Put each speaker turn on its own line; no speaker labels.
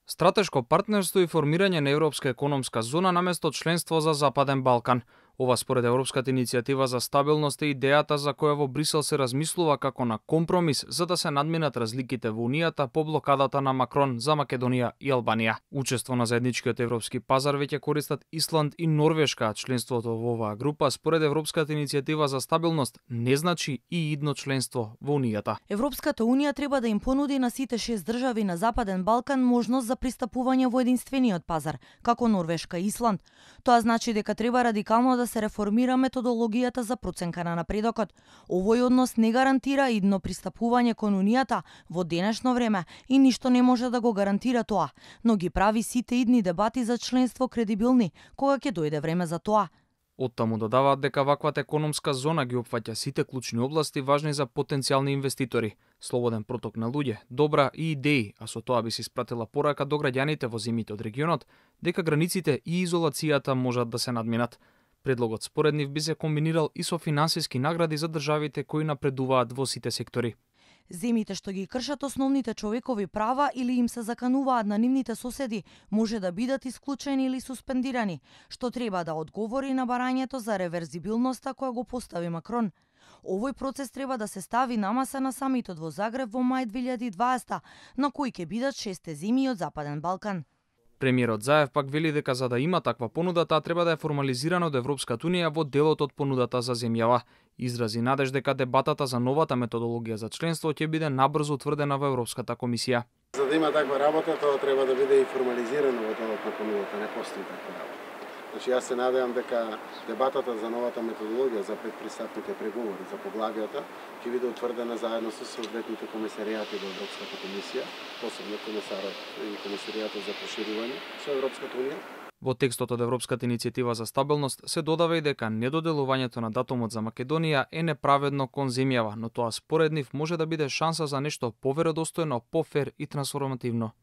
Стратешко партнерство и формирање на Европска економска зона наместо членство за Западен Балкан. Ова според Европската иницијатива за стабилност е идејата за која во Брисел се размислува како на компромис за да се надминат разликите во Унијата по блокадата на Макрон за Македонија и Албанија. Учество на заедничкиот европски пазар веќе користат Исланд и Норвешка, а членството во оваа група според Европската иницијатива за стабилност не значи и идно членство во Унијата.
Европската унија треба да им понуди на сите 6 држави на Западен Балкан можност за пристапување во единствениот пазар, како Норвешка и Исланд. Тоа значи дека треба радикално да се реформира методологијата за проценка на напредокот. Овој однос не гарантира идно пристапување кон Унијата во денешно време и ништо не може да го гарантира тоа, но ги прави сите идни дебати за членство кредибилни кога ќе дојде време за тоа.
Оттаму додаваат дека ваквата економска зона ги опфаќа сите клучни области важни за потенцијални инвеститори, слободен проток на луѓе, добра и идеи, а со тоа би се испратила порака до граѓаните во земјите од регионот дека границите и изолацијата можат да се надминат. Предлогот според нив би се комбинирал и со финансиски награди за државите кои напредуваат во сите сектори.
Земите што ги кршат основните човекови права или им се закануваат на нивните соседи може да бидат исклучени или суспендирани, што треба да одговори на барањето за реверзибилноста која го постави Макрон. Овој процес треба да се стави на маса на самитот во Загреб во мај 2020, на кој ќе бидат 6 земји од Западен Балкан.
Премиерот Заев пак вели дека за да има таква понуда, таа треба да е формализирана од Европската унија во делот од понудата за земјава. Изрази надеж дека дебатата за новата методологија за членство ќе биде набрзо утврдена во Европската комисија.
За да има таква работа, тоа треба да биде и формализирано во делот на понудата, не постои таква работа. Значи, јас се надевам дека дебатата за новата методологија за предпристапните преговори за поглавијата ќе биде утврдена заедно со соодветните комисаријати во Европската комисија, посебно комесарот и комисаријатот за проширување со Европската унија.
Во текстот од Европската иницијатива за стабилност се додава и дека недоделувањето на датумот за Македонија е неправедно кон земјава, но тоа според нив може да биде шанса за нешто поверодостојно, пофер и трансформативно.